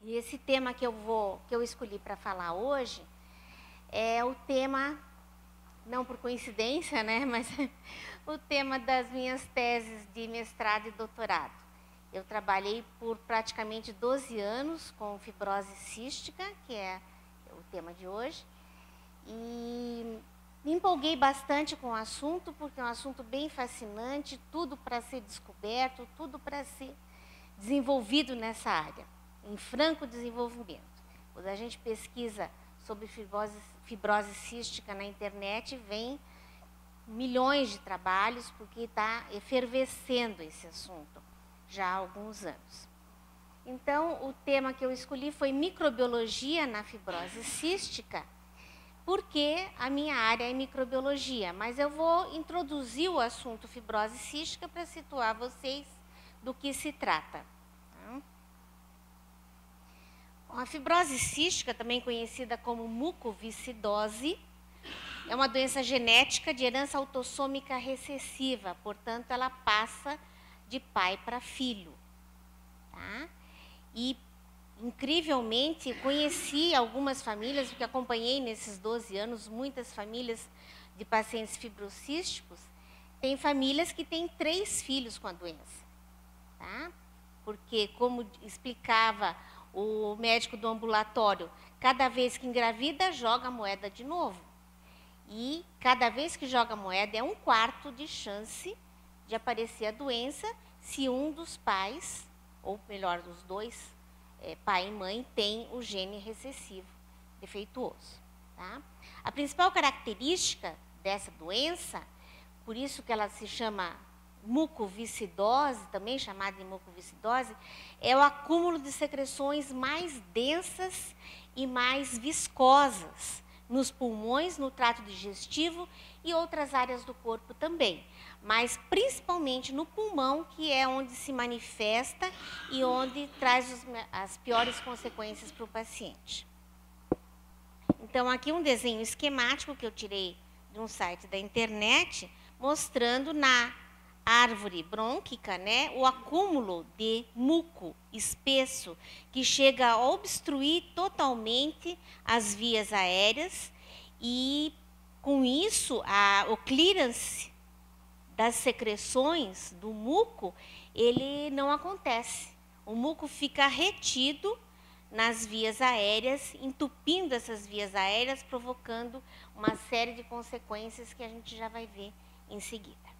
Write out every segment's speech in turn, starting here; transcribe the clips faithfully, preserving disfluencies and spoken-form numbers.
E esse tema que eu vou, que eu escolhi para falar hoje é o tema, não por coincidência, né, mas o tema das minhas teses de mestrado e doutorado. Eu trabalhei por praticamente doze anos com fibrose cística, que é o tema de hoje, e me empolguei bastante com o assunto, porque é um assunto bem fascinante, tudo para ser descoberto, tudo para ser desenvolvido nessa área, em franco desenvolvimento. Quando a gente pesquisa sobre fibrose, fibrose cística na internet, vem milhões de trabalhos, porque está efervescendo esse assunto já há alguns anos. Então, o tema que eu escolhi foi microbiologia na fibrose cística, porque a minha área é microbiologia, mas eu vou introduzir o assunto fibrose cística para situar vocês do que se trata. A fibrose cística, também conhecida como mucoviscidose, é uma doença genética de herança autossômica recessiva, portanto, ela passa de pai para filho. Tá? E, incrivelmente, conheci algumas famílias, porque acompanhei nesses doze anos muitas famílias de pacientes fibrocísticos. Tem famílias que têm três filhos com a doença. Tá? Porque, como explicava o médico do ambulatório, cada vez que engravida, joga a moeda de novo. E cada vez que joga a moeda, é um quarto de chance de aparecer a doença se um dos pais, ou melhor, dos dois, é, pai e mãe, tem o gene recessivo defeituoso. Tá? A principal característica dessa doença, por isso que ela se chama mucoviscidose, também chamada de mucoviscidose, é o acúmulo de secreções mais densas e mais viscosas nos pulmões, no trato digestivo e outras áreas do corpo também, mas principalmente no pulmão, que é onde se manifesta e onde traz os, as piores consequências para o paciente. Então, aqui um desenho esquemático que eu tirei de um site da internet, mostrando na árvore brônquica, né, o acúmulo de muco espesso que chega a obstruir totalmente as vias aéreas e, com isso, a, o clearance das secreções do muco, ele não acontece. O muco fica retido nas vias aéreas, entupindo essas vias aéreas, provocando uma série de consequências que a gente já vai ver em seguida.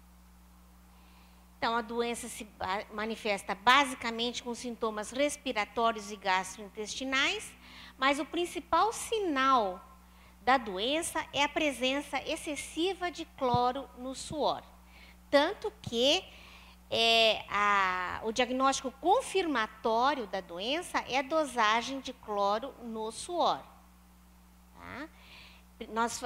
Então, a doença se manifesta basicamente com sintomas respiratórios e gastrointestinais, mas o principal sinal da doença é a presença excessiva de cloro no suor. Tanto que é, a, o diagnóstico confirmatório da doença é a dosagem de cloro no suor. Tá? Nós,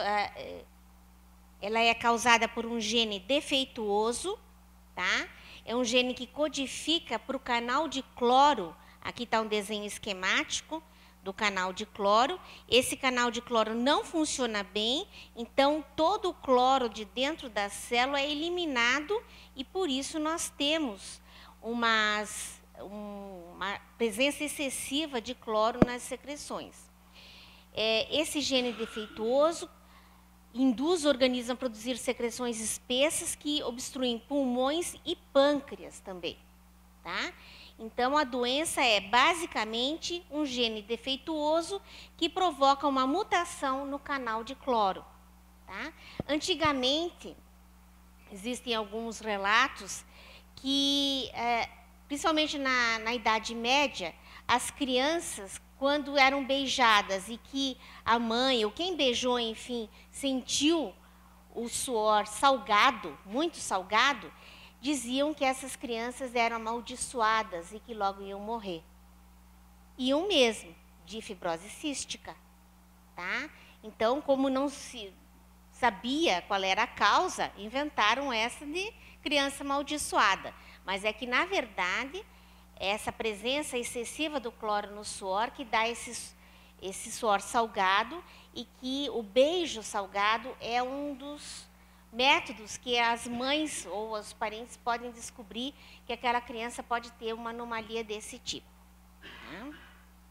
ela é causada por um gene defeituoso. Tá? É um gene que codifica para o canal de cloro. Aqui está um desenho esquemático do canal de cloro. Esse canal de cloro não funciona bem, então todo o cloro de dentro da célula é eliminado e por isso nós temos umas, uma presença excessiva de cloro nas secreções. É, esse gene defeituoso induz o organismo a produzir secreções espessas que obstruem pulmões e pâncreas também. Tá? Então, a doença é basicamente um gene defeituoso que provoca uma mutação no canal de cloro. Tá? Antigamente, existem alguns relatos que, é, principalmente na, na Idade Média, as crianças, quando eram beijadas e que a mãe, ou quem beijou, enfim, sentiu o suor salgado, muito salgado, diziam que essas crianças eram amaldiçoadas e que logo iam morrer. Iam mesmo, de fibrose cística. Tá? Então, como não se sabia qual era a causa, inventaram essa de criança amaldiçoada. Mas é que, na verdade, essa presença excessiva do cloro no suor que dá esse, esse suor salgado e que o beijo salgado é um dos métodos que as mães ou os parentes podem descobrir que aquela criança pode ter uma anomalia desse tipo. Tá?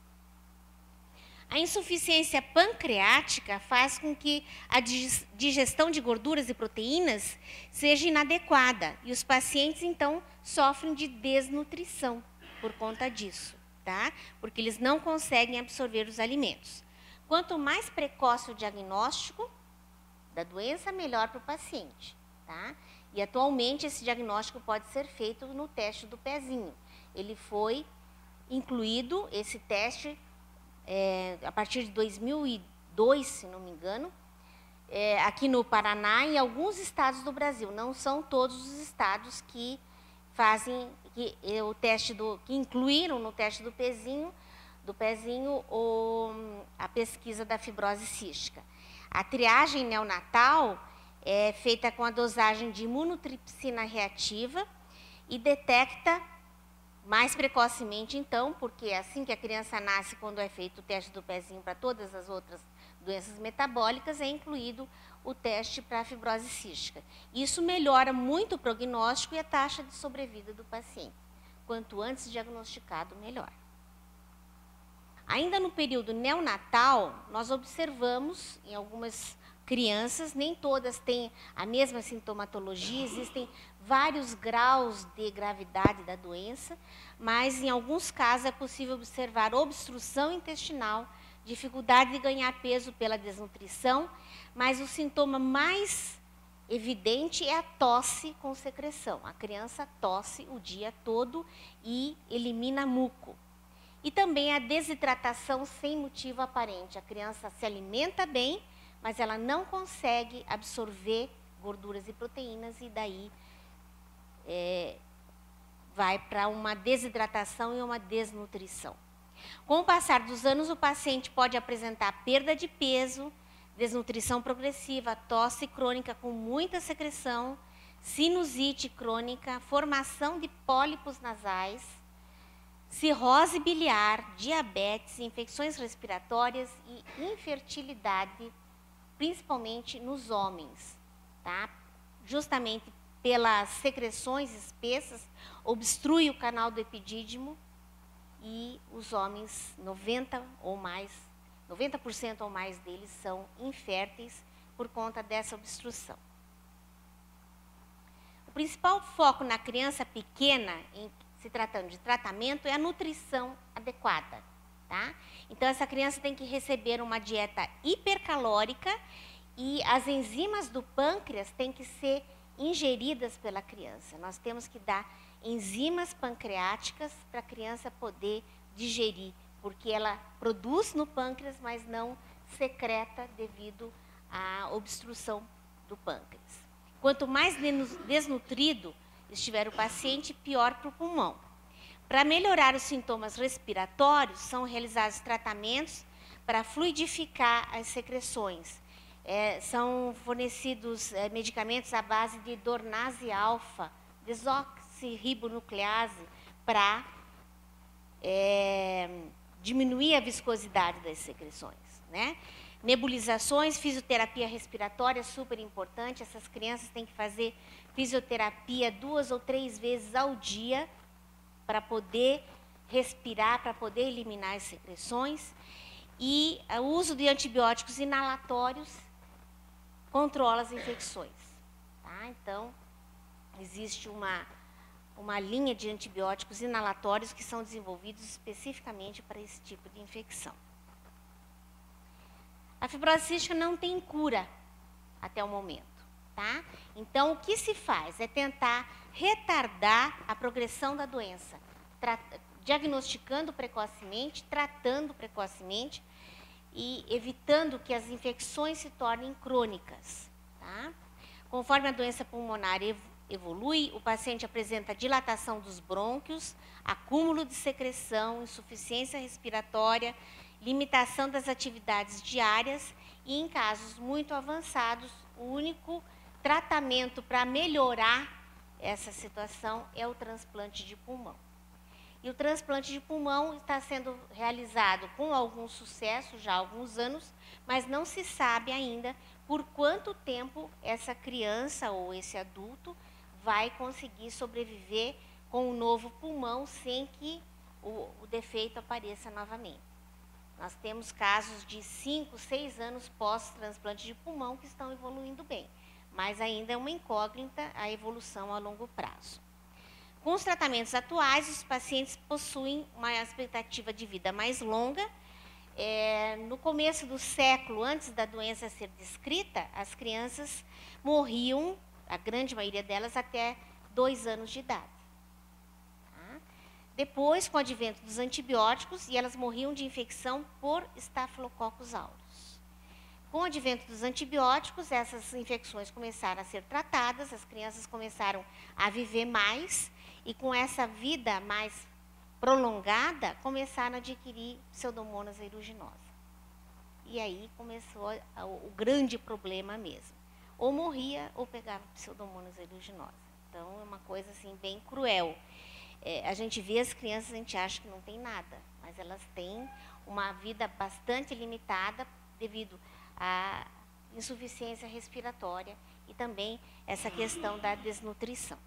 A insuficiência pancreática faz com que a digestão de gorduras e proteínas seja inadequada e os pacientes, então, sofrem de desnutrição por conta disso, tá? Porque eles não conseguem absorver os alimentos. Quanto mais precoce o diagnóstico da doença, melhor para o paciente, tá? E atualmente esse diagnóstico pode ser feito no teste do pezinho. Ele foi incluído, esse teste, É, a partir de dois mil e dois, se não me engano, é, aqui no Paraná e em alguns estados do Brasil. Não são todos os estados que fazem que, é, o teste do, que incluíram no teste do pezinho, do pezinho o, a pesquisa da fibrose cística. A triagem neonatal é feita com a dosagem de imunotripsina reativa e detecta mais precocemente, então, porque assim que a criança nasce, quando é feito o teste do pezinho para todas as outras doenças metabólicas, é incluído o teste para a fibrose cística. Isso melhora muito o prognóstico e a taxa de sobrevida do paciente. Quanto antes diagnosticado, melhor. Ainda no período neonatal, nós observamos em algumas crianças, nem todas têm a mesma sintomatologia, existem vários graus de gravidade da doença, mas em alguns casos é possível observar obstrução intestinal, dificuldade de ganhar peso pela desnutrição, mas o sintoma mais evidente é a tosse com secreção. A criança tosse o dia todo e elimina muco. E também a desidratação sem motivo aparente. A criança se alimenta bem, mas ela não consegue absorver gorduras e proteínas e daí é, vai para uma desidratação e uma desnutrição. Com o passar dos anos, o paciente pode apresentar perda de peso, desnutrição progressiva, tosse crônica com muita secreção, sinusite crônica, formação de pólipos nasais, cirrose biliar, diabetes, infecções respiratórias e infertilidade, principalmente nos homens, tá? Justamente pelas secreções espessas, obstrui o canal do epidídimo e os homens, noventa ou mais, noventa por cento ou mais deles são inférteis por conta dessa obstrução. O principal foco na criança pequena, em se tratando de tratamento, é a nutrição adequada. Tá? Então, essa criança tem que receber uma dieta hipercalórica e as enzimas do pâncreas têm que ser ingeridas pela criança. Nós temos que dar enzimas pancreáticas para a criança poder digerir, porque ela produz no pâncreas, mas não secreta devido à obstrução do pâncreas. Quanto mais desnutrido estiver o paciente, pior para o pulmão. Para melhorar os sintomas respiratórios, são realizados tratamentos para fluidificar as secreções. É, são fornecidos é, medicamentos à base de Dornase alfa, desoxirribonuclease, para é, diminuir a viscosidade das secreções, né? Nebulizações, fisioterapia respiratória, super importante. Essas crianças têm que fazer fisioterapia duas ou três vezes ao dia, para poder respirar, para poder eliminar as secreções. E o uso de antibióticos inalatórios controla as infecções. Tá? Então, existe uma, uma linha de antibióticos inalatórios que são desenvolvidos especificamente para esse tipo de infecção. A fibrose cística não tem cura até o momento. Tá? Então, o que se faz é tentar retardar a progressão da doença, diagnosticando precocemente, tratando precocemente e evitando que as infecções se tornem crônicas. Tá? Conforme a doença pulmonar evolui, o paciente apresenta dilatação dos brônquios, acúmulo de secreção, insuficiência respiratória, limitação das atividades diárias e, em casos muito avançados, o único tratamento para melhorar essa situação é o transplante de pulmão. E o transplante de pulmão está sendo realizado com algum sucesso já há alguns anos, mas não se sabe ainda por quanto tempo essa criança ou esse adulto vai conseguir sobreviver com um novo pulmão sem que o, o defeito apareça novamente. Nós temos casos de cinco, seis anos pós-transplante de pulmão que estão evoluindo bem, mas ainda é uma incógnita a evolução a longo prazo. Com os tratamentos atuais, os pacientes possuem uma expectativa de vida mais longa. É, no começo do século, antes da doença ser descrita, as crianças morriam, a grande maioria delas, até dois anos de idade. Tá? Depois, com o advento dos antibióticos, e elas morriam de infecção por Staphylococcus aureus. Com o advento dos antibióticos, essas infecções começaram a ser tratadas, as crianças começaram a viver mais, e com essa vida mais prolongada, começaram a adquirir Pseudomonas aeruginosa. E aí começou a, o grande problema mesmo. Ou morria ou pegava Pseudomonas aeruginosa. Então, é uma coisa assim bem cruel. É, a gente vê as crianças, a gente acha que não tem nada, mas elas têm uma vida bastante limitada devido à insuficiência respiratória e também essa questão da desnutrição.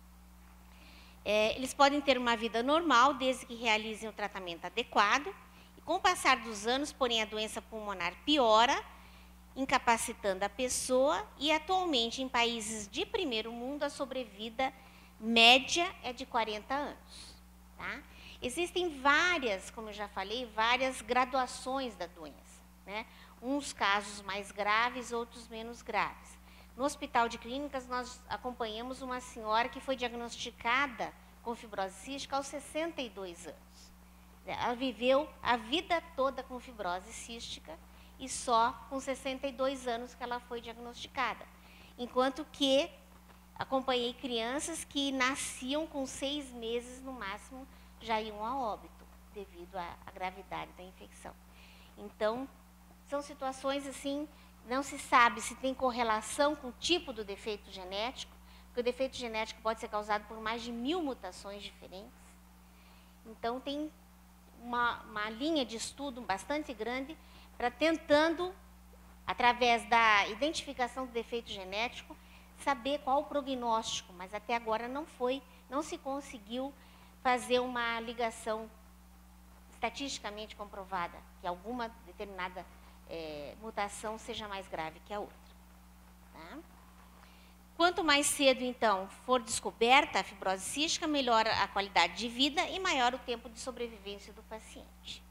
É, eles podem ter uma vida normal desde que realizem o tratamento adequado. E com o passar dos anos, porém, a doença pulmonar piora, incapacitando a pessoa. E atualmente, em países de primeiro mundo, a sobrevida média é de quarenta anos. Tá? Existem várias, como eu já falei, várias graduações da doença. Né? Uns casos mais graves, outros menos graves. No Hospital de Clínicas, nós acompanhamos uma senhora que foi diagnosticada com fibrose cística aos sessenta e dois anos. Ela viveu a vida toda com fibrose cística e só com sessenta e dois anos que ela foi diagnosticada. Enquanto que acompanhei crianças que nasciam com seis meses no máximo, já iam a óbito, devido à, à gravidade da infecção. Então, são situações assim... Não se sabe se tem correlação com o tipo do defeito genético, porque o defeito genético pode ser causado por mais de mil mutações diferentes. Então, tem uma, uma linha de estudo bastante grande para tentando, através da identificação do defeito genético, saber qual o prognóstico, mas até agora não foi, não se conseguiu fazer uma ligação estatisticamente comprovada, que alguma determinada É, mutação seja mais grave que a outra. Tá? Quanto mais cedo, então, for descoberta a fibrose cística, melhor a qualidade de vida e maior o tempo de sobrevivência do paciente.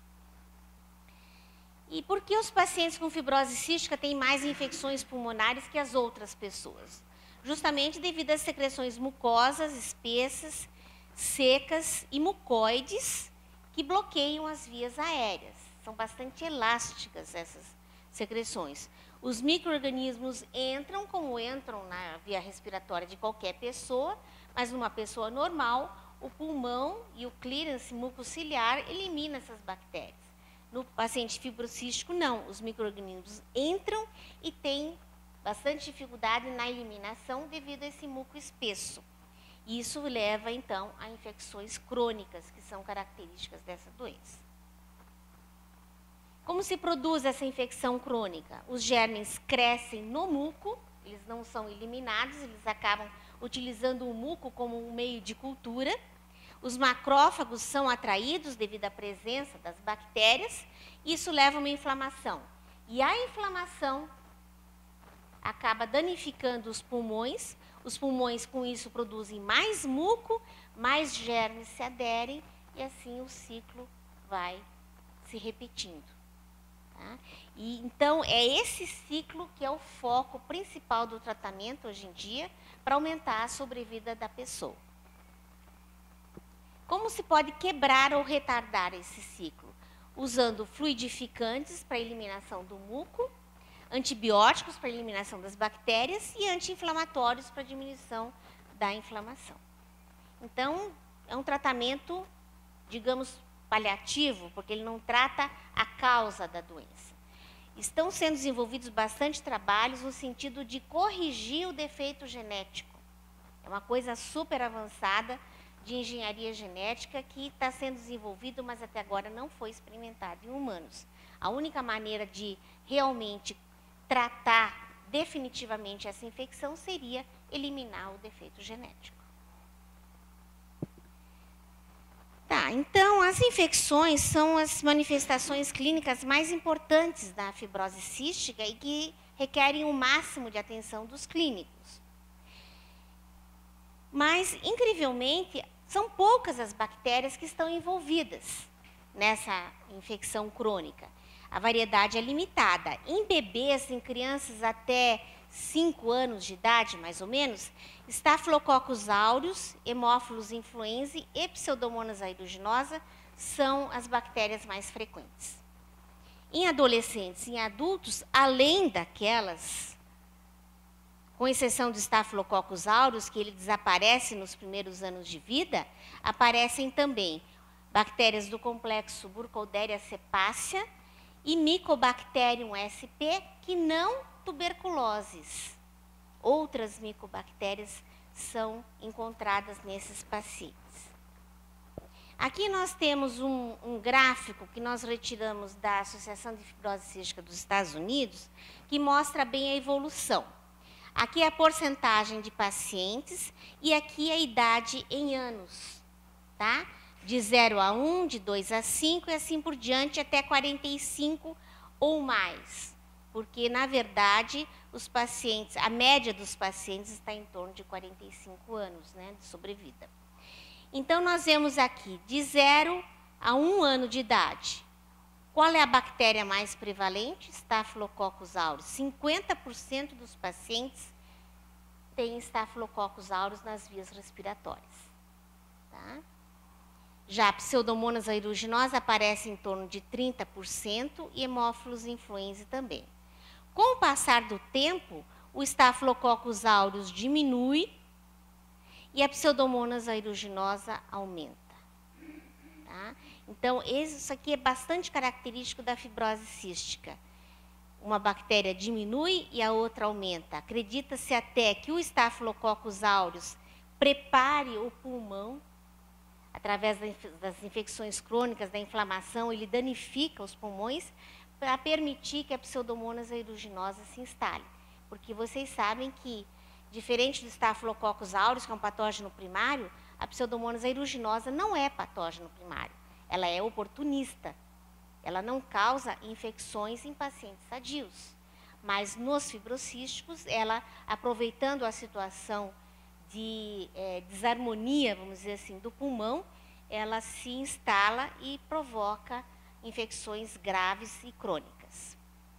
E por que os pacientes com fibrose cística têm mais infecções pulmonares que as outras pessoas? Justamente devido às secreções mucosas, espessas, secas e mucoides que bloqueiam as vias aéreas. São bastante elásticas essas secreções. Os micro-organismos entram como entram na via respiratória de qualquer pessoa, mas numa pessoa normal, o pulmão e o clearance mucociliar eliminam essas bactérias. No paciente fibrocístico, não. Os micro-organismos entram e têm bastante dificuldade na eliminação devido a esse muco espesso. Isso leva, então, a infecções crônicas, que são características dessa doença. Como se produz essa infecção crônica? Os germes crescem no muco, eles não são eliminados, eles acabam utilizando o muco como um meio de cultura. Os macrófagos são atraídos devido à presença das bactérias, isso leva a uma inflamação. E a inflamação acaba danificando os pulmões, os pulmões com isso produzem mais muco, mais germes se aderem e assim o ciclo vai se repetindo. Tá? E, então, é esse ciclo que é o foco principal do tratamento hoje em dia para aumentar a sobrevida da pessoa. Como se pode quebrar ou retardar esse ciclo? Usando fluidificantes para a eliminação do muco, antibióticos para a eliminação das bactérias e anti-inflamatórios para a diminuição da inflamação. Então, é um tratamento, digamos, paliativo, porque ele não trata a causa da doença. Estão sendo desenvolvidos bastante trabalhos no sentido de corrigir o defeito genético. É uma coisa super avançada de engenharia genética que está sendo desenvolvido, mas até agora não foi experimentado em humanos. A única maneira de realmente tratar definitivamente essa infecção seria eliminar o defeito genético. Tá, então as infecções são as manifestações clínicas mais importantes da fibrose cística e que requerem o máximo de atenção dos clínicos. Mas, incrivelmente, são poucas as bactérias que estão envolvidas nessa infecção crônica. A variedade é limitada. Em bebês, em crianças até cinco anos de idade, mais ou menos, Staphylococcus aureus, Haemophilus influenzae e Pseudomonas aeruginosa são as bactérias mais frequentes. Em adolescentes e em adultos, além daquelas, com exceção do Staphylococcus aureus, que ele desaparece nos primeiros anos de vida, aparecem também bactérias do complexo Burkholderia cepacia e Mycobacterium S P, que não tuberculoses. Outras micobactérias são encontradas nesses pacientes. Aqui nós temos um, um gráfico que nós retiramos da Associação de Fibrose Cística dos Estados Unidos, que mostra bem a evolução. Aqui é a porcentagem de pacientes e aqui a idade em anos, tá? De zero a um, de dois a cinco e assim por diante até quarenta e cinco ou mais. Porque, na verdade, os pacientes, a média dos pacientes está em torno de quarenta e cinco anos, né, de sobrevida. Então, nós vemos aqui, de zero a um ano de idade. Qual é a bactéria mais prevalente? Staphylococcus aureus. cinquenta por cento dos pacientes têm Staphylococcus aureus nas vias respiratórias. Tá? Já a Pseudomonas aeruginosa aparece em torno de trinta por cento e Haemophilus influenzae também. Com o passar do tempo, o Staphylococcus aureus diminui e a Pseudomonas aeruginosa aumenta. Tá? Então, isso aqui é bastante característico da fibrose cística. Uma bactéria diminui e a outra aumenta. Acredita-se até que o Staphylococcus aureus prepare o pulmão, através das infecções crônicas, da inflamação, ele danifica os pulmões para permitir que a Pseudomonas aeruginosa se instale. Porque vocês sabem que, diferente do Staphylococcus aureus, que é um patógeno primário, a Pseudomonas aeruginosa não é patógeno primário. Ela é oportunista. Ela não causa infecções em pacientes sadios. Mas nos fibrocísticos, ela, aproveitando a situação de é, desarmonia, vamos dizer assim, do pulmão, ela se instala e provoca infecções graves e crônicas.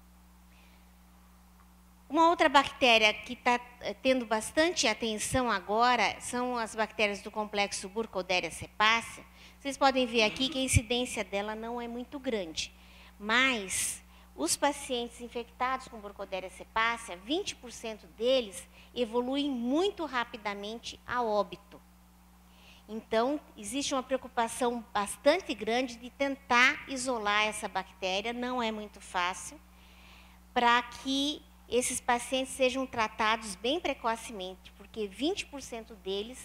Uma outra bactéria que está tendo bastante atenção agora são as bactérias do complexo Burkholderia cepacia. Vocês podem ver aqui que a incidência dela não é muito grande, mas os pacientes infectados com Burkholderia cepacia, vinte por cento deles evoluem muito rapidamente a óbito. Então, existe uma preocupação bastante grande de tentar isolar essa bactéria, não é muito fácil, para que esses pacientes sejam tratados bem precocemente, porque vinte por cento deles,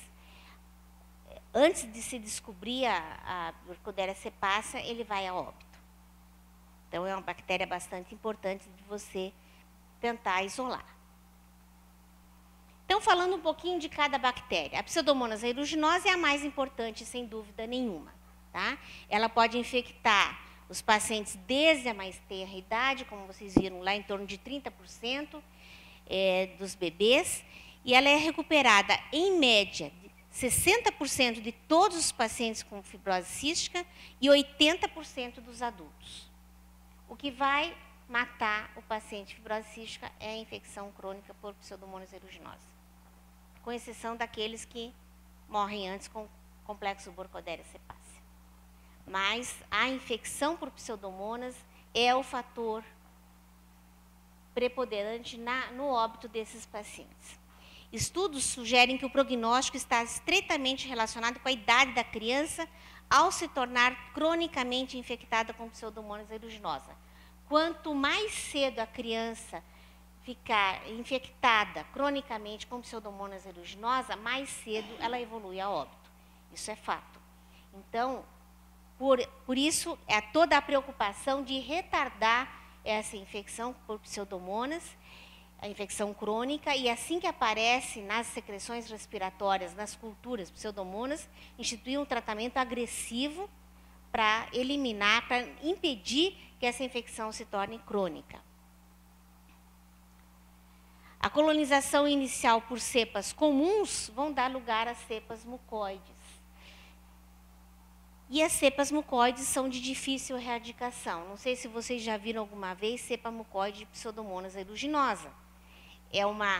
antes de se descobrir a, a Burkholderia cepacia, ele vai a óbito. Então, é uma bactéria bastante importante de você tentar isolar. Então, falando um pouquinho de cada bactéria. A Pseudomonas aeruginosa é a mais importante, sem dúvida nenhuma. Tá? Ela pode infectar os pacientes desde a mais tenra idade, como vocês viram lá, em torno de trinta por cento é, dos bebês, e ela é recuperada, em média, de sessenta por cento de todos os pacientes com fibrose cística e oitenta por cento dos adultos. O que vai matar o paciente fibrose cística é a infecção crônica por Pseudomonas aeruginosa, com exceção daqueles que morrem antes com complexo Burkholderia cepacia. Mas a infecção por Pseudomonas é o fator preponderante na, no óbito desses pacientes. Estudos sugerem que o prognóstico está estreitamente relacionado com a idade da criança ao se tornar cronicamente infectada com Pseudomonas aeruginosa. Quanto mais cedo a criança ficar infectada cronicamente com Pseudomonas aeruginosa, mais cedo ela evolui a óbito. Isso é fato. Então, por, por isso, é toda a preocupação de retardar essa infecção por Pseudomonas a infecção crônica, e assim que aparece nas secreções respiratórias, nas culturas pseudomonas, instituir um tratamento agressivo para eliminar, para impedir que essa infecção se torne crônica. A colonização inicial por cepas comuns vão dar lugar às cepas mucoides. E as cepas mucoides são de difícil erradicação. Não sei se vocês já viram alguma vez cepa mucoide de Pseudomonas aeruginosa. É uma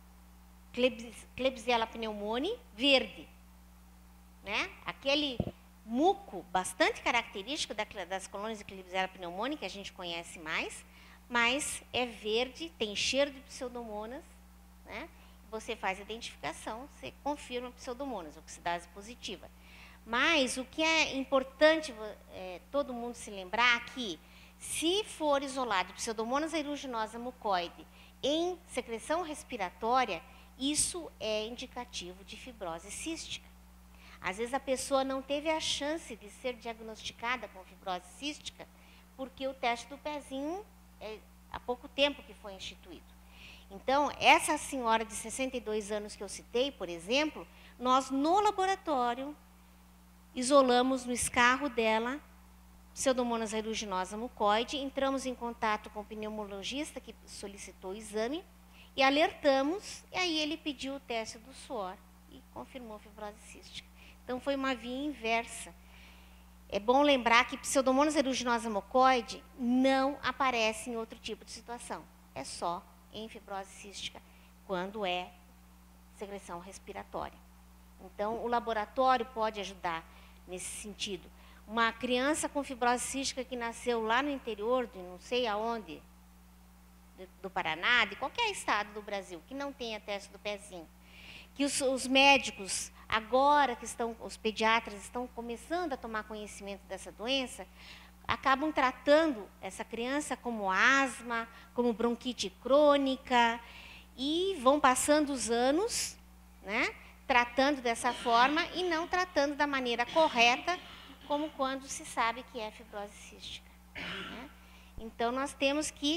Klebsiella pneumoniae verde, né? Aquele muco bastante característico das colônias de Klebsiella pneumoniae, que a gente conhece mais, mas é verde, tem cheiro de Pseudomonas, né? Você faz a identificação, você confirma Pseudomonas, oxidase positiva. Mas o que é importante é, todo mundo se lembrar aqui, se for isolado Pseudomonas aeruginosa mucoide em secreção respiratória, isso é indicativo de fibrose cística. Às vezes a pessoa não teve a chance de ser diagnosticada com fibrose cística, porque o teste do pezinho é há pouco tempo que foi instituído. Então, essa senhora de sessenta e dois anos que eu citei, por exemplo, nós no laboratório isolamos no escarro dela Pseudomonas aeruginosa mucoide, entramos em contato com o pneumologista que solicitou o exame e alertamos, e aí ele pediu o teste do suor e confirmou fibrose cística. Então, foi uma via inversa. É bom lembrar que Pseudomonas aeruginosa mucoide não aparece em outro tipo de situação. É só em fibrose cística, quando é secreção respiratória. Então, o laboratório pode ajudar nesse sentido. Uma criança com fibrose cística que nasceu lá no interior, de não sei aonde, do Paraná, de qualquer estado do Brasil, que não tenha teste do pezinho, que os, os médicos, agora que estão, os pediatras estão começando a tomar conhecimento dessa doença, acabam tratando essa criança como asma, como bronquite crônica, e vão passando os anos, né, tratando dessa forma e não tratando da maneira correta, como quando se sabe que é fibrose cística, né? Então, nós temos que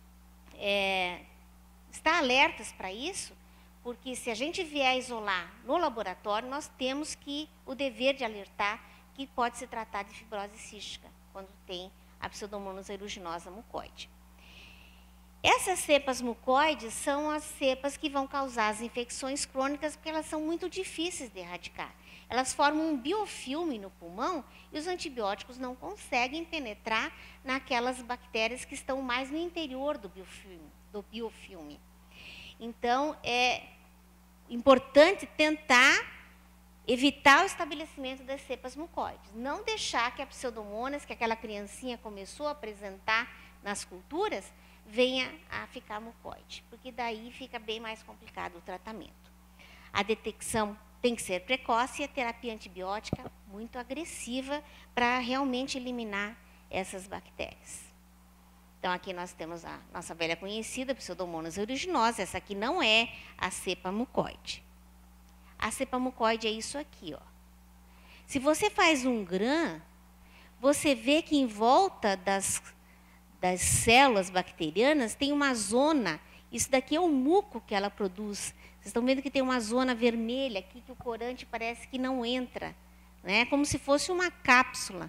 é, estar alertas para isso, porque se a gente vier isolar no laboratório, nós temos que o dever de alertar que pode se tratar de fibrose cística, quando tem a Pseudomonas aeruginosa mucoide. Essas cepas mucoides são as cepas que vão causar as infecções crônicas, porque elas são muito difíceis de erradicar. Elas formam um biofilme no pulmão e os antibióticos não conseguem penetrar naquelas bactérias que estão mais no interior do biofilme. Do biofilme. Então, é importante tentar evitar o estabelecimento das cepas mucoides. Não deixar que a Pseudomonas, que aquela criancinha começou a apresentar nas culturas, venha a ficar mucoide, porque daí fica bem mais complicado o tratamento. A detecção tem que ser precoce e a terapia antibiótica muito agressiva para realmente eliminar essas bactérias. Então, aqui nós temos a nossa velha conhecida, Pseudomonas aeruginosa. Essa aqui não é a cepa mucoide. A cepa mucoide é isso aqui, ó. Se você faz um gram, você vê que em volta das, das células bacterianas tem uma zona. Isso daqui é o muco que ela produz. Vocês estão vendo que tem uma zona vermelha aqui que o corante parece que não entra, né? Como se fosse uma cápsula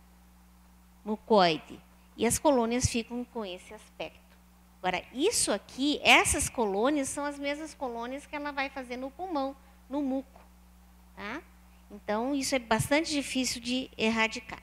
mucoide. E as colônias ficam com esse aspecto. Agora, isso aqui, essas colônias são as mesmas colônias que ela vai fazer no pulmão, no muco. Tá? Então, isso é bastante difícil de erradicar.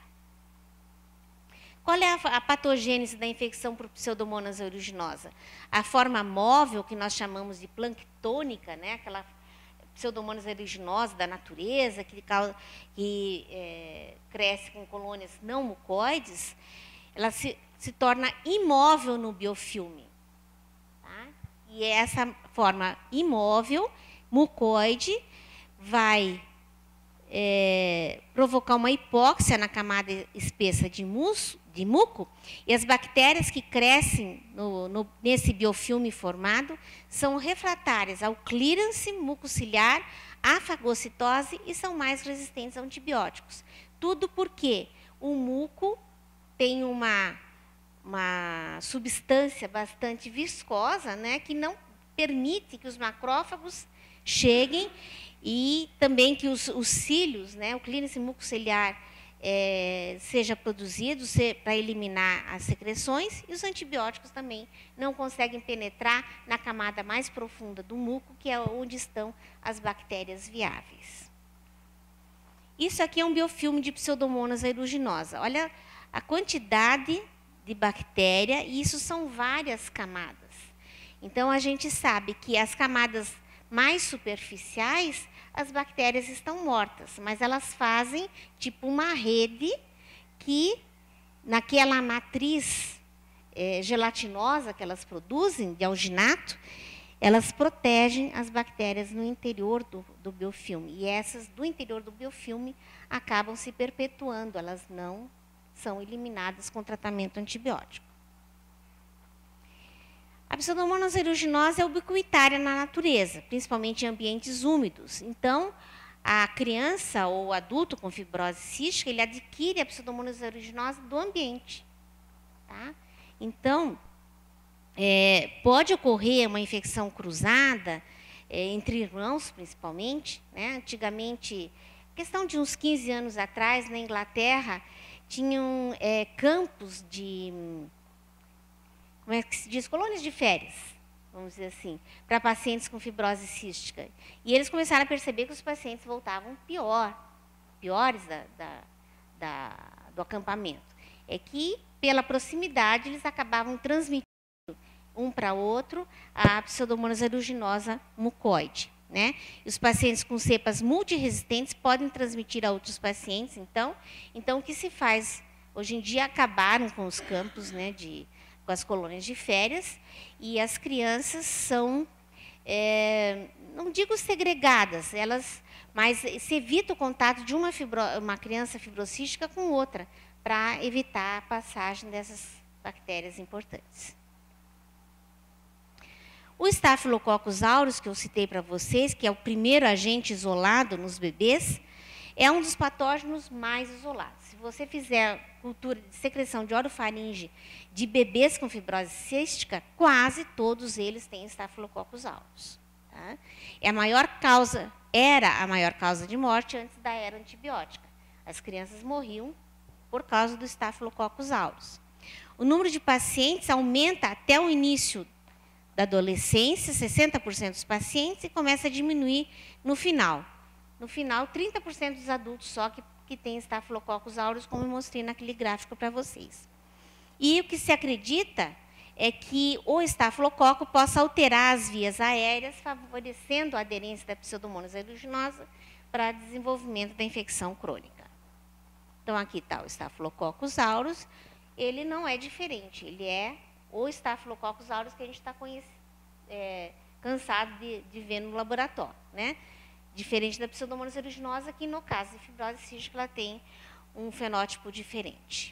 Qual é a, a patogênese da infecção por Pseudomonas aeruginosa? A forma móvel, que nós chamamos de planctônica, né? Aquela Pseudomonas aeruginosa da natureza, que, que é, cresce com colônias não mucoides, ela se, se torna imóvel no biofilme. Tá? E essa forma imóvel, mucoide, vai é, provocar uma hipóxia na camada espessa de, mus, de muco, e as bactérias que crescem no, no, nesse biofilme formado são refratárias ao clearance mucociliar, à fagocitose e são mais resistentes a antibióticos. Tudo porque o muco tem uma, uma substância bastante viscosa, né, que não permite que os macrófagos cheguem e também que os, os cílios, né, o clínice mucociliar, é, seja produzido para eliminar as secreções, e os antibióticos também não conseguem penetrar na camada mais profunda do muco, que é onde estão as bactérias viáveis. Isso aqui é um biofilme de Pseudomonas aeruginosa. Olha a quantidade de bactéria, e isso são várias camadas. Então, a gente sabe que as camadas mais superficiais, as bactérias estão mortas, mas elas fazem tipo uma rede que, naquela matriz é, gelatinosa que elas produzem, de alginato, elas protegem as bactérias no interior do, do biofilme. E essas do interior do biofilme acabam se perpetuando, elas não são eliminadas com tratamento antibiótico. A Pseudomonas aeruginosa é ubiquitária na natureza, principalmente em ambientes úmidos. Então, a criança ou adulto com fibrose cística, ele adquire a Pseudomonas aeruginosa do ambiente. Tá? Então, é, pode ocorrer uma infecção cruzada, é, entre irmãos, principalmente. Né? Antigamente, questão de uns quinze anos atrás, na Inglaterra, tinham é, campos de... como é que se diz? Colônias de férias, vamos dizer assim, para pacientes com fibrose cística. E eles começaram a perceber que os pacientes voltavam pior, piores da, da, da, do acampamento. É que, pela proximidade, eles acabavam transmitindo um para outro a Pseudomonas aeruginosa mucoide. Né? E os pacientes com cepas multiresistentes podem transmitir a outros pacientes. Então, então o que se faz? Hoje em dia, acabaram com os campos, né, de... com as colônias de férias, e as crianças são, é, não digo segregadas, elas, mas se evita o contato de uma, fibro, uma criança fibrocística com outra, para evitar a passagem dessas bactérias importantes. O Staphylococcus aureus, que eu citei para vocês, que é o primeiro agente isolado nos bebês, é um dos patógenos mais isolados. Se você fizer cultura de secreção de orofaringe de bebês com fibrose cística, quase todos eles têm Staphylococcus aureus. Tá? É a maior causa, era a maior causa de morte antes da era antibiótica. As crianças morriam por causa do Staphylococcus aureus. O número de pacientes aumenta até o início da adolescência, sessenta por cento dos pacientes, e começa a diminuir no final. No final, trinta por cento dos adultos só que, que têm Staphylococcus aureus, como eu mostrei naquele gráfico para vocês. E o que se acredita é que o estafilococo possa alterar as vias aéreas, favorecendo a aderência da Pseudomonas aeruginosa para desenvolvimento da infecção crônica. Então, aqui está o Staphylococcus aureus. Ele não é diferente, ele é o Staphylococcus aureus que a gente está é, cansado de, de ver no laboratório, né? Diferente da Pseudomonas aeruginosa, que no caso de fibrose cística ela tem um fenótipo diferente.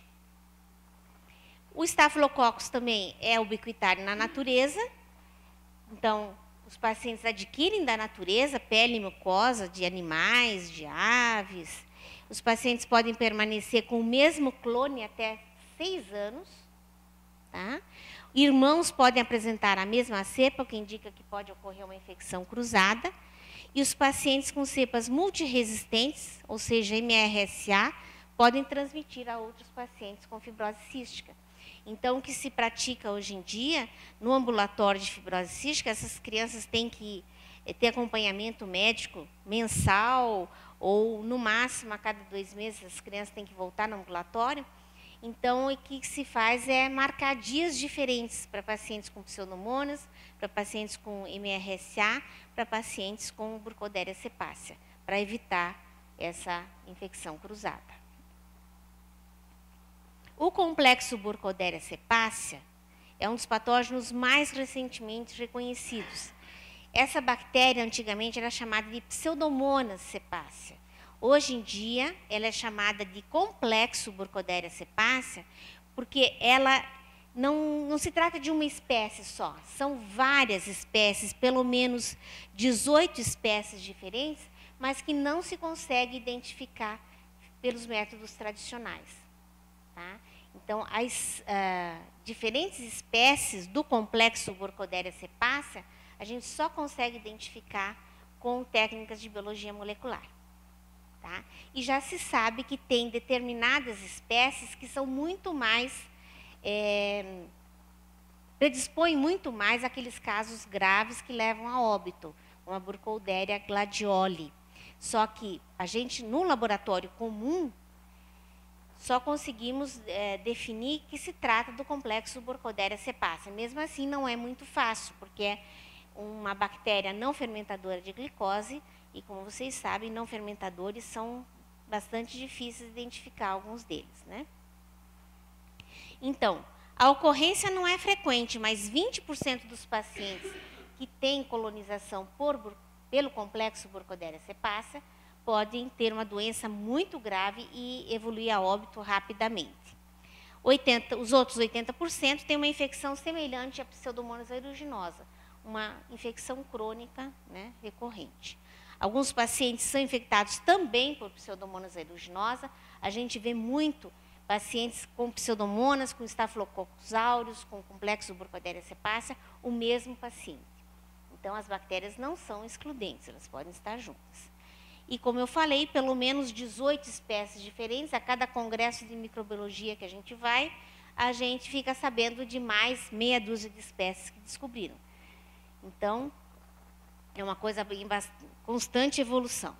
O Staphylococcus também é ubiquitário na natureza, então os pacientes adquirem da natureza pele e mucosa de animais, de aves. Os pacientes podem permanecer com o mesmo clone até seis anos. Tá? Irmãos podem apresentar a mesma cepa, o que indica que pode ocorrer uma infecção cruzada. E os pacientes com cepas multiresistentes, ou seja, M R S A, podem transmitir a outros pacientes com fibrose cística. Então, o que se pratica hoje em dia, no ambulatório de fibrose cística, essas crianças têm que ter acompanhamento médico mensal, ou no máximo, a cada dois meses, as crianças têm que voltar no ambulatório. Então, o que se faz é marcar dias diferentes para pacientes com pseudomonas, para pacientes com M R S A, para pacientes com Burkholderia cepacia, para evitar essa infecção cruzada. O complexo Burkholderia cepacia é um dos patógenos mais recentemente reconhecidos. Essa bactéria, antigamente, era chamada de Pseudomonas cepacia. Hoje em dia, ela é chamada de complexo Burkholderia cepacia, porque ela não, não se trata de uma espécie só, são várias espécies, pelo menos dezoito espécies diferentes, mas que não se consegue identificar pelos métodos tradicionais. Tá? Então, as uh, diferentes espécies do complexo Burkholderia cepacia, a gente só consegue identificar com técnicas de biologia molecular. Tá? E já se sabe que tem determinadas espécies que são muito mais, é, predispõem muito mais àqueles casos graves que levam a óbito, como a Burkholderia gladioli. Só que a gente, no laboratório comum, só conseguimos é, definir que se trata do complexo Burkholderia cepacia. Mesmo assim, não é muito fácil, porque é uma bactéria não fermentadora de glicose, e como vocês sabem, não fermentadores são bastante difíceis de identificar alguns deles, né? Então, a ocorrência não é frequente, mas vinte por cento dos pacientes que têm colonização por, pelo complexo Burkholderia cepacia podem ter uma doença muito grave e evoluir a óbito rapidamente. oitenta, os outros oitenta por cento têm uma infecção semelhante à Pseudomonas aeruginosa, uma infecção crônica, né, recorrente. Alguns pacientes são infectados também por Pseudomonas aeruginosa. A gente vê muito pacientes com Pseudomonas, com Staphylococcus aureus, com complexo Burkholderia cepacia, o mesmo paciente. Então, as bactérias não são excludentes, elas podem estar juntas. E, como eu falei, pelo menos dezoito espécies diferentes. A cada congresso de microbiologia que a gente vai, a gente fica sabendo de mais meia dúzia de espécies que descobriram. Então, é uma coisa em constante evolução.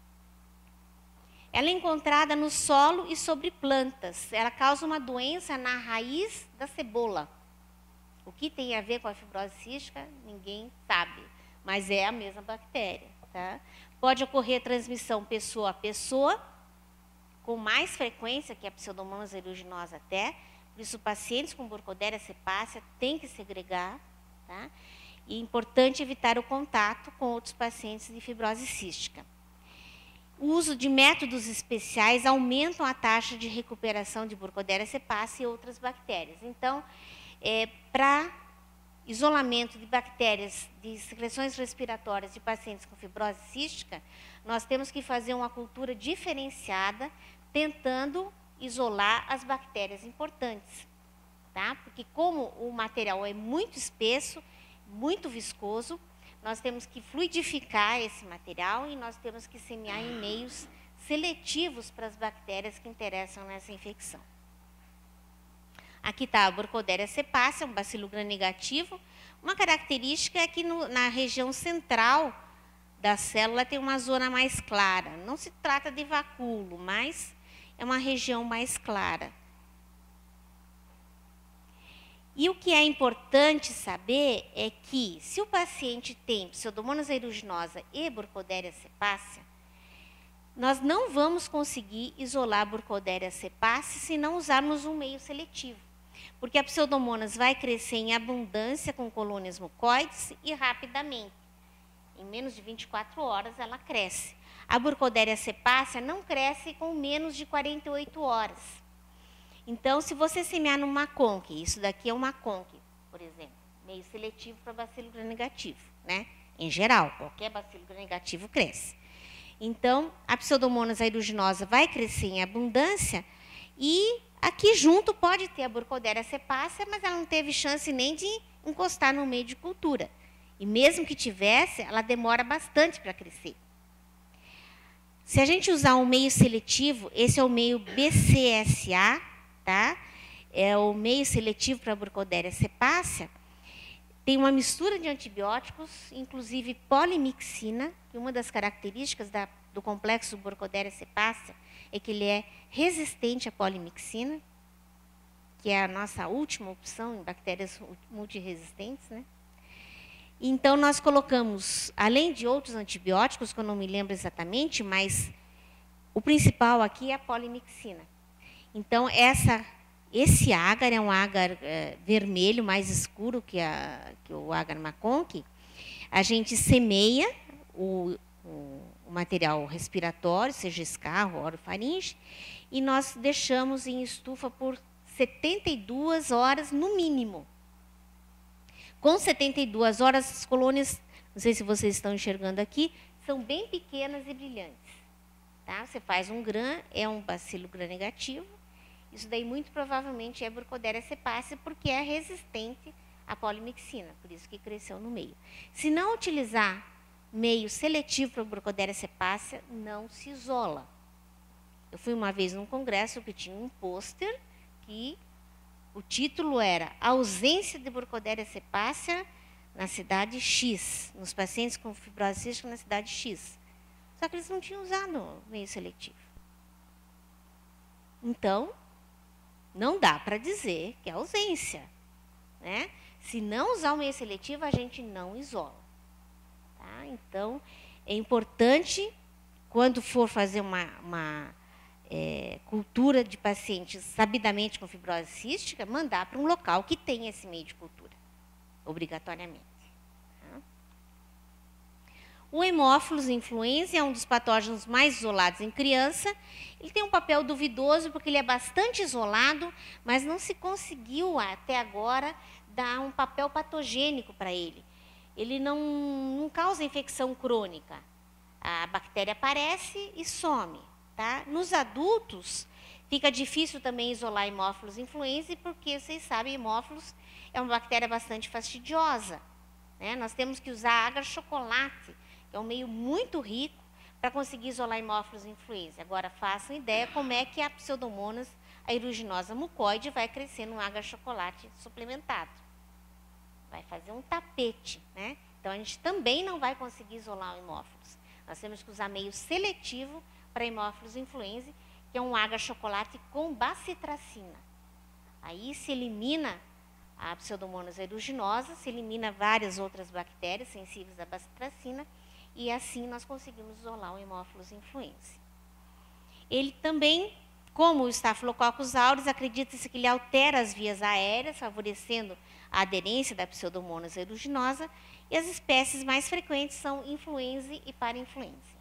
Ela é encontrada no solo e sobre plantas. Ela causa uma doença na raiz da cebola. O que tem a ver com a fibrose cística, ninguém sabe, mas é a mesma bactéria. Tá? Pode ocorrer transmissão pessoa a pessoa, com mais frequência que a Pseudomonas aeruginosa até. Por isso, pacientes com Burkholderia cepacia têm que segregar. Tá? E é importante evitar o contato com outros pacientes de fibrose cística. O uso de métodos especiais aumentam a taxa de recuperação de Burkholderia cepacia e outras bactérias. Então, é, para isolamento de bactérias de secreções respiratórias de pacientes com fibrose cística, nós temos que fazer uma cultura diferenciada, tentando isolar as bactérias importantes. Tá? Porque como o material é muito espesso, muito viscoso, nós temos que fluidificar esse material e nós temos que semear em meios seletivos para as bactérias que interessam nessa infecção. Aqui está a Burkholderia cepacia, um bacilo gram-negativo. Uma característica é que no, na região central da célula tem uma zona mais clara. Não se trata de vacúolo, mas é uma região mais clara. E o que é importante saber é que, se o paciente tem Pseudomonas aeruginosa e Burkholderia cepacia, nós não vamos conseguir isolar a Burkholderia cepacia se não usarmos um meio seletivo. Porque a Pseudomonas vai crescer em abundância com colônias mucoides e rapidamente. Em menos de vinte e quatro horas ela cresce. A Burkholderia cepacia não cresce com menos de quarenta e oito horas. Então, se você semear numa conque, isso daqui é uma conque, por exemplo, meio seletivo para bacilo gram-negativo, né? Em geral, qualquer bacilo gram-negativo cresce. Então, a Pseudomonas aeruginosa vai crescer em abundância e aqui junto pode ter a Burkholderia cepacia, mas ela não teve chance nem de encostar no meio de cultura. E mesmo que tivesse, ela demora bastante para crescer. Se a gente usar um meio seletivo, esse é o meio B C S A, tá? É o meio seletivo para a Burkholderia cepacia. Tem uma mistura de antibióticos, inclusive polimixina, que uma das características da, do complexo Burkholderia cepacia é que ele é resistente à polimixina, que é a nossa última opção em bactérias multiresistentes, né? Então, nós colocamos, além de outros antibióticos, que eu não me lembro exatamente, mas o principal aqui é a polimixina. Então, essa, esse agar é um agar é, vermelho, mais escuro que, a, que o agar maconque. A gente semeia o, o, o material respiratório, seja escarro, orofaringe, e nós deixamos em estufa por setenta e duas horas no mínimo. Com setenta e duas horas, as colônias, não sei se vocês estão enxergando aqui, são bem pequenas e brilhantes. Tá? Você faz um gram, é um bacilo gram-negativo, isso daí muito provavelmente é Burkholderia cepacia, porque é resistente à polimixina, por isso que cresceu no meio. Se não utilizar meio seletivo para Burkholderia cepacia, não se isola. Eu fui uma vez num congresso que tinha um pôster que o título era Ausência de Burkholderia cepacia na cidade X, nos pacientes com fibrose cística na cidade X. Só que eles não tinham usado meio seletivo. Então, não dá para dizer que é ausência, né? Se não usar o meio seletivo, a gente não isola. Tá? Então, é importante, quando for fazer uma, uma é, cultura de pacientes sabidamente com fibrose cística, mandar para um local que tenha esse meio de cultura, obrigatoriamente. O Haemophilus influenzae é um dos patógenos mais isolados em criança. Ele tem um papel duvidoso porque ele é bastante isolado, mas não se conseguiu até agora dar um papel patogênico para ele. Ele não, não causa infecção crônica. A bactéria aparece e some. Tá? Nos adultos, fica difícil também isolar Haemophilus influenzae, porque vocês sabem, Haemophilus é uma bactéria bastante fastidiosa. Né? Nós temos que usar agar-chocolate, que é um meio muito rico para conseguir isolar Haemophilus influenzae. Agora, façam ideia como é que a Pseudomonas aeruginosa mucoide vai crescer num agar-chocolate suplementado. Vai fazer um tapete, né? Então, a gente também não vai conseguir isolar o Haemophilus. Nós temos que usar meio seletivo para Haemophilus influenzae, que é um agar-chocolate com bacitracina. Aí se elimina a Pseudomonas aeruginosa, se elimina várias outras bactérias sensíveis à bacitracina, e assim nós conseguimos isolar o Haemophilus influenzae. Ele também, como o Staphylococcus aureus, acredita-se que ele altera as vias aéreas, favorecendo a aderência da Pseudomonas aeruginosa, e as espécies mais frequentes são influenzae e parainfluenzae.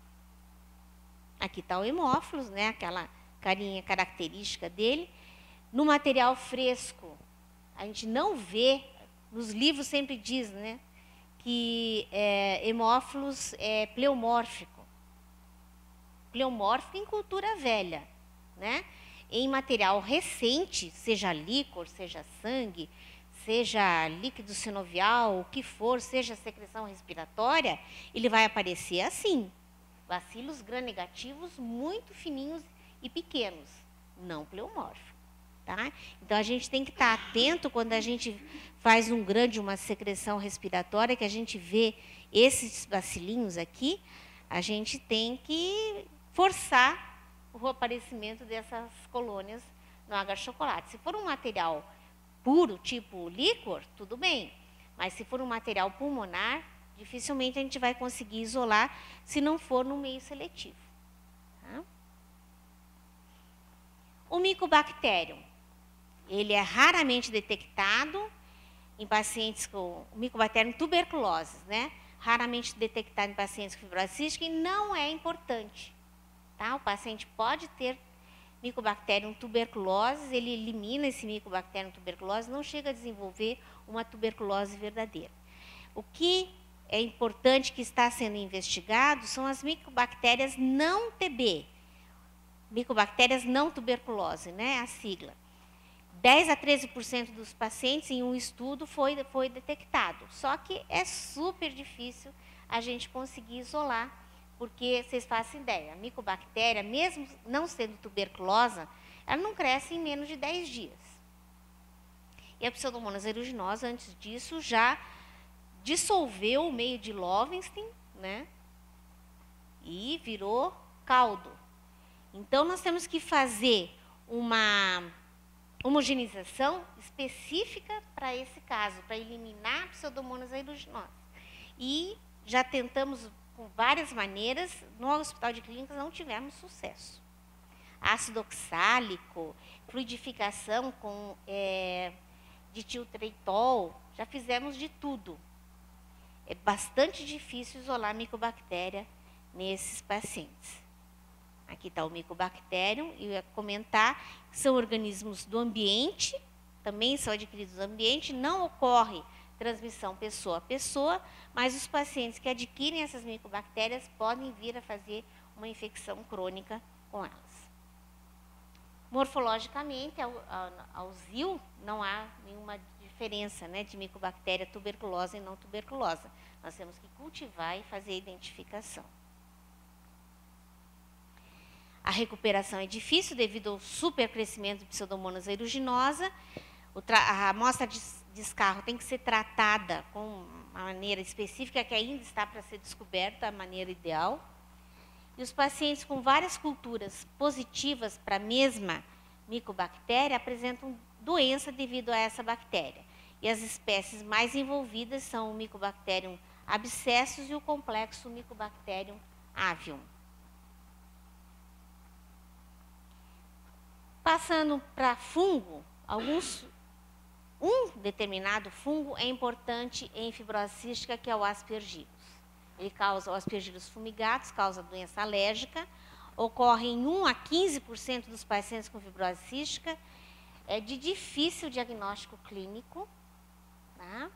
Aqui está o Haemophilus, né, aquela carinha característica dele. No material fresco, a gente não vê, nos livros sempre diz, né, que é, Haemophilus é pleomórfico. Pleomórfico em cultura velha, né? Em material recente, seja líquor, seja sangue, seja líquido sinovial, o que for, seja secreção respiratória, ele vai aparecer assim. Bacilos gram-negativos muito fininhos e pequenos, não pleomórfico. Tá? Então, a gente tem que estar atento quando a gente faz um grande, uma secreção respiratória, que a gente vê esses bacilinhos aqui, a gente tem que forçar o aparecimento dessas colônias no agar-chocolate. Se for um material puro, tipo líquor, tudo bem. Mas se for um material pulmonar, dificilmente a gente vai conseguir isolar se não for no meio seletivo. Tá? O Mycobacterium. Ele é raramente detectado em pacientes com Mycobacterium tuberculosis, né? Raramente detectado em pacientes com fibrose cística e não é importante. Tá? O paciente pode ter Mycobacterium tuberculosis, ele elimina esse Mycobacterium tuberculosis, não chega a desenvolver uma tuberculose verdadeira. O que é importante que está sendo investigado são as micobactérias não T B, Mycobactérias não tuberculose, né? A sigla. dez a treze por cento dos pacientes em um estudo foi, foi detectado. Só que é super difícil a gente conseguir isolar, porque vocês façam ideia, a micobactéria, mesmo não sendo tuberculosa, ela não cresce em menos de dez dias. E a Pseudomonas aeruginosa, antes disso, já dissolveu o meio de Lowenstein, né? E virou caldo. Então, nós temos que fazer uma homogeneização específica para esse caso, para eliminar a Pseudomonas aeruginosa. E já tentamos com várias maneiras, no Hospital de Clínicas não tivemos sucesso. Ácido oxálico, fluidificação com é, ditiltritol, já fizemos de tudo. É bastante difícil isolar a micobactéria nesses pacientes. Aqui está o Mycobacterium, e eu ia comentar, são organismos do ambiente, também são adquiridos do ambiente, não ocorre transmissão pessoa a pessoa, mas os pacientes que adquirem essas micobactérias podem vir a fazer uma infecção crônica com elas. Morfologicamente, ao, ao, ao Z I L, não há nenhuma diferença, né, de micobactéria tuberculosa e não tuberculosa. Nós temos que cultivar e fazer a identificação. A recuperação é difícil devido ao supercrescimento de Pseudomonas aeruginosa. A amostra de descarro tem que ser tratada com uma maneira específica que ainda está para ser descoberta a maneira ideal. E os pacientes com várias culturas positivas para a mesma micobactéria apresentam doença devido a essa bactéria. E as espécies mais envolvidas são o Mycobacterium abscessus e o complexo Mycobacterium avium. Passando para fungo, alguns, um determinado fungo é importante em fibrose cística, que é o Aspergillus. Ele causa, o Aspergillus fumigatus, causa doença alérgica, ocorre em um a quinze por cento dos pacientes com fibrose cística, é de difícil diagnóstico clínico. Tá?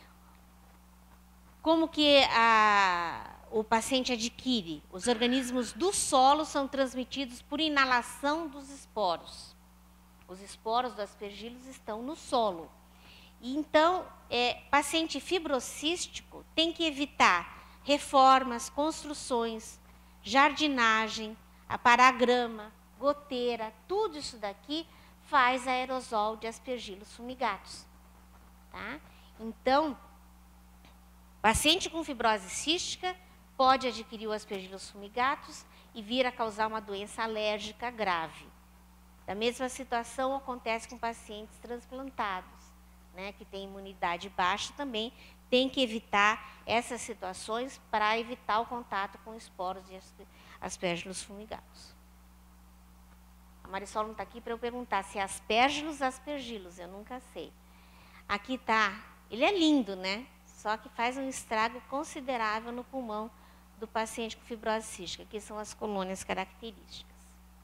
Como que a, o paciente adquire? Os organismos do solo são transmitidos por inalação dos esporos. Os esporos do Aspergillus estão no solo. E então, é, paciente fibrocístico tem que evitar reformas, construções, jardinagem, aparagrama, goteira, tudo isso daqui faz aerosol de Aspergillus fumigatus. Tá? Então, paciente com fibrose cística pode adquirir o Aspergillus fumigatus e vir a causar uma doença alérgica grave. Da mesma situação acontece com pacientes transplantados, né, que têm imunidade baixa também, tem que evitar essas situações para evitar o contato com esporos de Aspergillus fumigatus. A Marisol não está aqui para eu perguntar se é Aspergillus ou Aspergillus, eu nunca sei. Aqui está, ele é lindo, né? Só que faz um estrago considerável no pulmão do paciente com fibrose cística, que são as colônias características.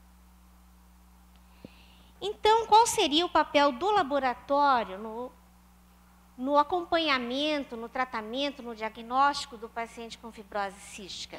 Então, qual seria o papel do laboratório no, no acompanhamento, no tratamento, no diagnóstico do paciente com fibrose cística?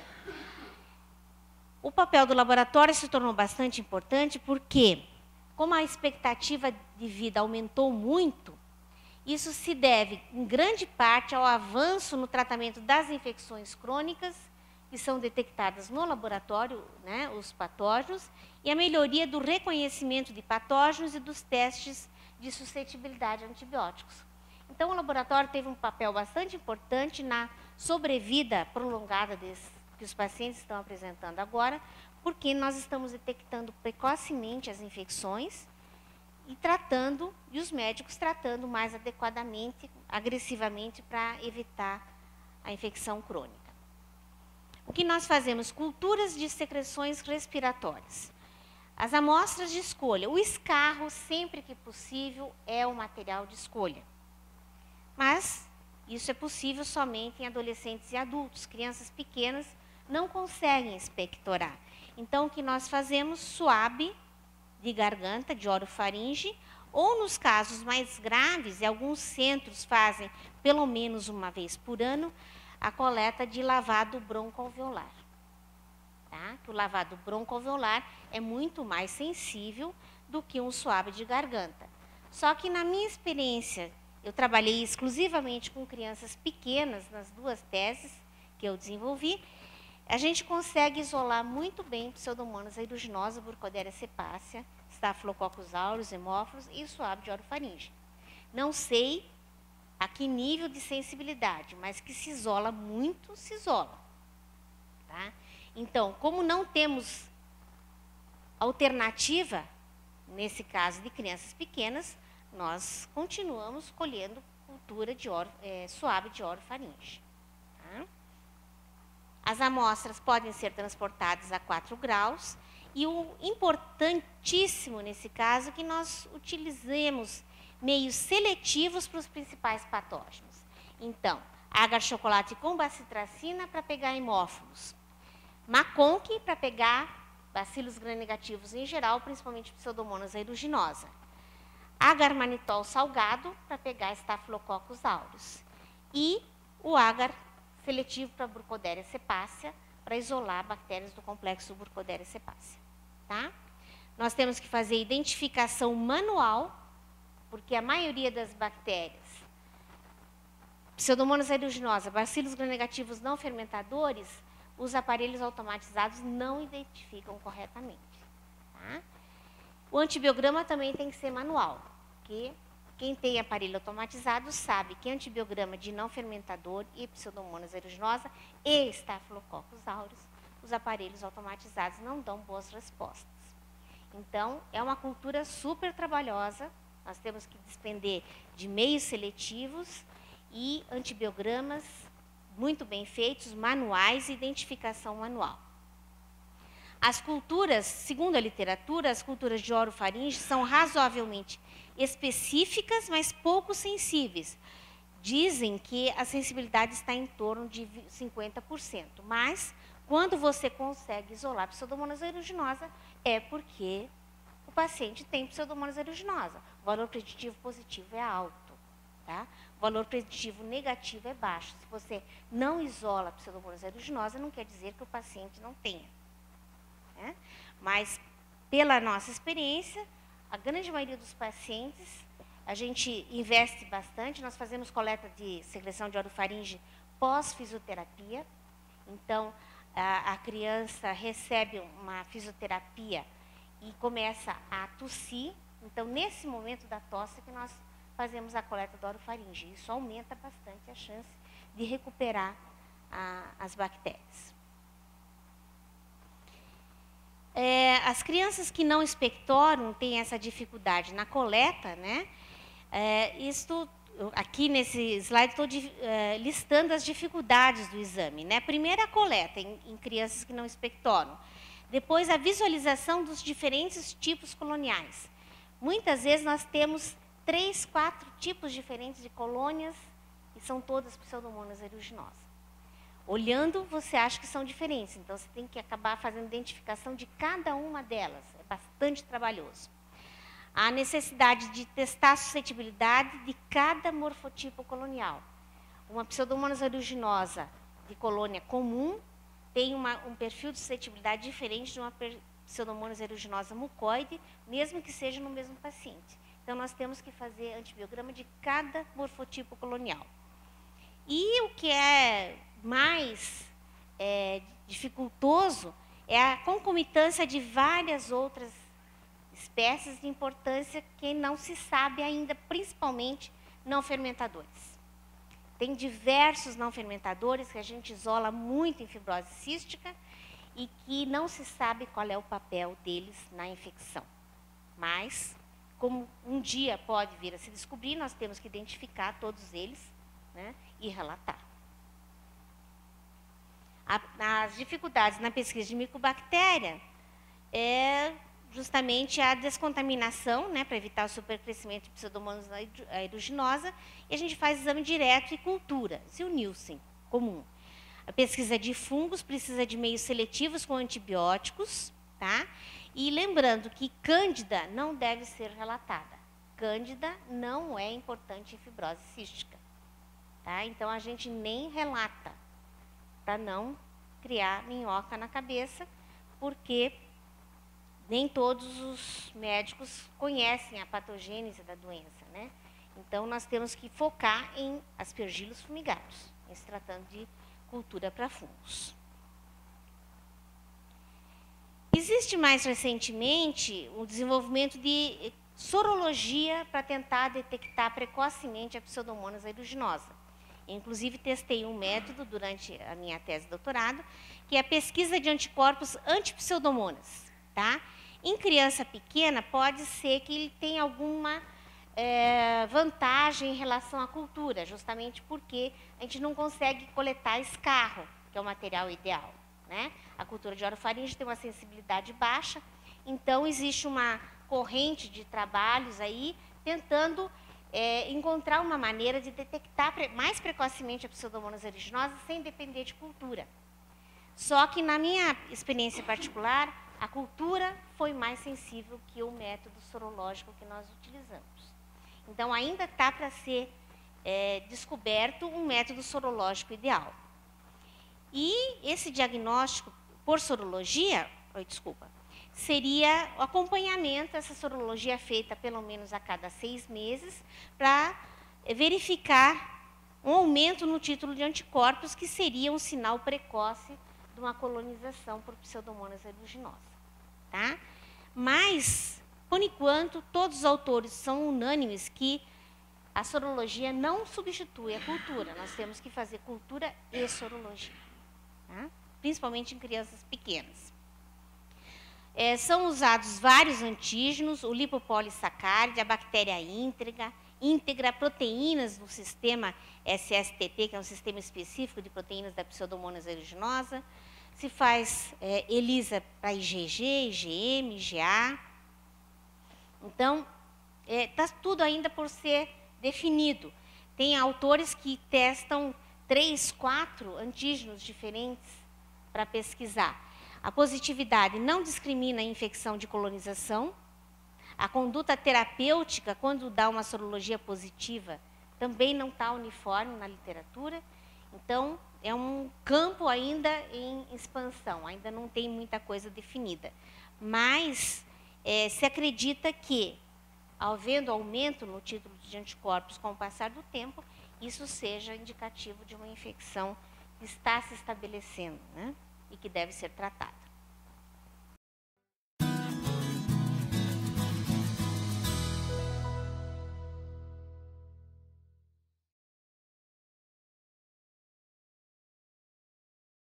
O papel do laboratório se tornou bastante importante porque, como a expectativa de vida aumentou muito, isso se deve, em grande parte, ao avanço no tratamento das infecções crônicas, que são detectadas no laboratório, né, os patógenos, e a melhoria do reconhecimento de patógenos e dos testes de suscetibilidade a antibióticos. Então, o laboratório teve um papel bastante importante na sobrevida prolongada desse, que os pacientes estão apresentando agora, porque nós estamos detectando precocemente as infecções e tratando, e os médicos tratando mais adequadamente, agressivamente, para evitar a infecção crônica. O que nós fazemos? Culturas de secreções respiratórias. As amostras de escolha. O escarro, sempre que possível, é o material de escolha. Mas isso é possível somente em adolescentes e adultos. Crianças pequenas não conseguem expectorar. Então, o que nós fazemos? Suave de garganta, de orofaringe, ou nos casos mais graves, e alguns centros fazem pelo menos uma vez por ano, a coleta de lavado broncoalveolar. Tá? Que o lavado broncoalveolar é muito mais sensível do que um suave de garganta. Só que na minha experiência, eu trabalhei exclusivamente com crianças pequenas nas duas teses que eu desenvolvi, a gente consegue isolar muito bem Pseudomonas aeruginosa, Burkholderia cepacia, Staphylococcus aureus, hemófilos e suave de orofaringe. Não sei a que nível de sensibilidade, mas que se isola muito, se isola. Tá? Então, como não temos alternativa, nesse caso de crianças pequenas, nós continuamos colhendo cultura de oro, é, suave de orofaringe. Tá? As amostras podem ser transportadas a quatro graus e o importantíssimo nesse caso é que nós utilizemos meios seletivos para os principais patógenos. Então, agar-chocolate com bacitracina para pegar hemófilos, maconque para pegar bacilos gram-negativos em geral, principalmente Pseudomonas aeruginosa, agar-manitol salgado para pegar Staphylococcus aureus e o agar seletivo para Burkholderia cepacia, para isolar bactérias do complexo Burkholderia cepacia. Tá? Nós temos que fazer identificação manual, porque a maioria das bactérias, Pseudomonas aeruginosa, bacilos gram-negativos não fermentadores, os aparelhos automatizados não identificam corretamente. Tá? O antibiograma também tem que ser manual, porque quem tem aparelho automatizado sabe que antibiograma de não fermentador e Pseudomonas aeruginosa e Staphylococcus aureus, os aparelhos automatizados não dão boas respostas. Então, é uma cultura super trabalhosa, nós temos que despender de meios seletivos e antibiogramas muito bem feitos, manuais e identificação manual. As culturas, segundo a literatura, as culturas de orofaringe são razoavelmente específicas, mas pouco sensíveis. Dizem que a sensibilidade está em torno de cinquenta por cento, mas quando você consegue isolar a Pseudomonas aeruginosa, é porque o paciente tem Pseudomonas aeruginosa. O valor preditivo positivo é alto. Tá? O valor preditivo negativo é baixo. Se você não isola a Pseudomonas aeruginosa, não quer dizer que o paciente não tenha. Né? Mas, pela nossa experiência, a grande maioria dos pacientes, a gente investe bastante, nós fazemos coleta de secreção de orofaringe pós-fisioterapia. Então, a, a criança recebe uma fisioterapia e começa a tossir. Então, nesse momento da tosse que nós fazemos a coleta do orofaringe. Isso aumenta bastante a chance de recuperar a, as bactérias. É, as crianças que não expectoram têm essa dificuldade na coleta, né? É, isto, aqui nesse slide estou é, listando as dificuldades do exame, né? Primeiro a coleta em, em crianças que não expectoram. Depois a visualização dos diferentes tipos coloniais. Muitas vezes nós temos três, quatro tipos diferentes de colônias e são todas Pseudomonas aeruginosa. Olhando, você acha que são diferentes, então você tem que acabar fazendo identificação de cada uma delas. É bastante trabalhoso. A necessidade de testar a suscetibilidade de cada morfotipo colonial. Uma Pseudomonas aeruginosa de colônia comum tem uma, um perfil de suscetibilidade diferente de uma Pseudomonas aeruginosa mucoide, mesmo que seja no mesmo paciente. Então, nós temos que fazer antibiograma de cada morfotipo colonial. E o que é mais é, dificultoso é a concomitância de várias outras espécies de importância que não se sabe ainda, principalmente não fermentadores. Tem diversos não fermentadores que a gente isola muito em fibrose cística e que não se sabe qual é o papel deles na infecção. Mas, como um dia pode vir a se descobrir, nós temos que identificar todos eles, né, e relatar. A, as dificuldades na pesquisa de micobactéria é justamente a descontaminação, né, para evitar o supercrescimento de Pseudomonas aeruginosa, e a gente faz exame direto e cultura, e o Nielsen, comum. A pesquisa de fungos precisa de meios seletivos com antibióticos, tá? E lembrando que Cândida não deve ser relatada. Cândida não é importante em fibrose cística. Tá? Então, a gente nem relata, para não criar minhoca na cabeça, porque nem todos os médicos conhecem a patogênese da doença. Né? Então, nós temos que focar em aspergilos fumigados, em se tratando de cultura para fungos. Existe mais recentemente o desenvolvimento de sorologia para tentar detectar precocemente a Pseudomonas aeruginosa. Inclusive, testei um método durante a minha tese de doutorado, que é a pesquisa de anticorpos anti-Pseudomonas. Tá? Em criança pequena, pode ser que ele tenha alguma é, vantagem em relação à cultura, justamente porque a gente não consegue coletar escarro, que é o material ideal. Né? A cultura de orofaringe tem uma sensibilidade baixa, então existe uma corrente de trabalhos aí tentando é, encontrar uma maneira de detectar pre mais precocemente a Pseudomonas aeruginosa sem depender de cultura. Só que na minha experiência particular, a cultura foi mais sensível que o método sorológico que nós utilizamos. Então ainda está para ser é, descoberto um método sorológico ideal. E esse diagnóstico por sorologia, oh, desculpa, seria o acompanhamento, essa sorologia feita pelo menos a cada seis meses, para verificar um aumento no título de anticorpos, que seria um sinal precoce de uma colonização por Pseudomonas aeruginosa. Tá? Mas, por enquanto, todos os autores são unânimes que a sorologia não substitui a cultura. Nós temos que fazer cultura e sorologia, tá? Principalmente em crianças pequenas. É, são usados vários antígenos, o lipopolissacáride, a bactéria íntegra, íntegra, proteínas do sistema S S T T, que é um sistema específico de proteínas da Pseudomonas aeruginosa. Se faz é, ELISA para I G G, I G M, I G A. Então, está é, tudo ainda por ser definido. Tem autores que testam três, quatro antígenos diferentes para pesquisar. A positividade não discrimina a infecção de colonização. A conduta terapêutica, quando dá uma sorologia positiva, também não está uniforme na literatura. Então, é um campo ainda em expansão, ainda não tem muita coisa definida. Mas é, se acredita que, havendo aumento no título de anticorpos com o passar do tempo, isso seja indicativo de uma infecção que está se estabelecendo, né? E que deve ser tratada.